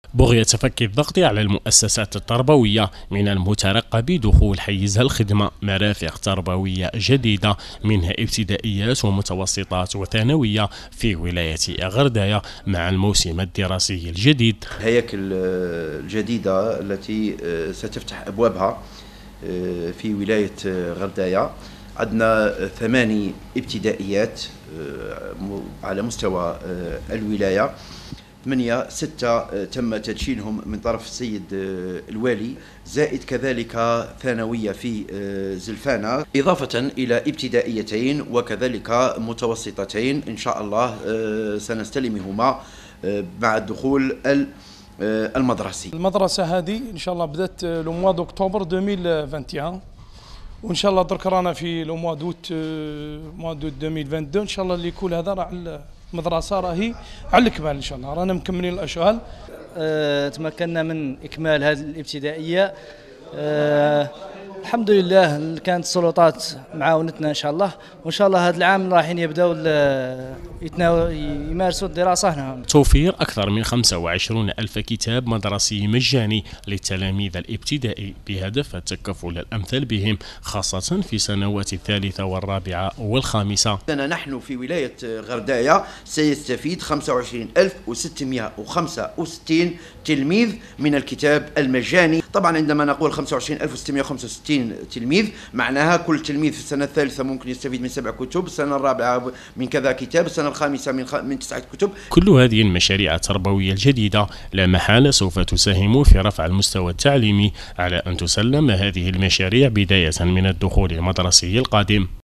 بغية فك الضغط على المؤسسات التربوية، من المترقب دخول حيز الخدمة مرافق تربوية جديدة منها ابتدائيات ومتوسطات وثانوية في ولاية غرداية مع الموسم الدراسي الجديد. الهياكل الجديدة التي ستفتح أبوابها في ولاية غرداية، عندنا 8 ابتدائيات على مستوى الولاية، 6 تم تدشينهم من طرف السيد الوالي، زائد كذلك ثانوية في زلفانة، إضافة إلى ابتدائيتين وكذلك متوسطتين إن شاء الله سنستلمهما مع الدخول المدرسي. المدرسة هذه إن شاء الله بدأت لو موا دأكتوبر 2021، وإن شاء الله درك رانا في لو موا دوت 2022 إن شاء الله اللي يكون هذا راه المدرسة راهي على الكمال إن شاء الله، رانا مكملين الأشغال. تمكنا من إكمال هذه الابتدائية الحمد لله، كانت السلطات معاونتنا إن شاء الله، وإن شاء الله هذا العام رايحين يبداو يمارسوا الدراسة هنا. توفير أكثر من 25 ألف كتاب مدرسي مجاني للتلاميذ الابتدائي بهدف التكفل الأمثل بهم، خاصة في سنوات الثالثة والرابعة والخامسة. نحن في ولاية غرداية سيستفيد 25665 تلميذ من الكتاب المجاني. طبعا عندما نقول 25665 تلميذ معناها كل تلميذ في السنة الثالثة ممكن يستفيد من 7 كتب، السنة الرابعة من كذا كتاب، السنة الخامسة من 9 كتب. كل هذه المشاريع التربوية الجديدة لا محالة سوف تساهم في رفع المستوى التعليمي، على أن تسلم هذه المشاريع بداية من الدخول المدرسي القادم.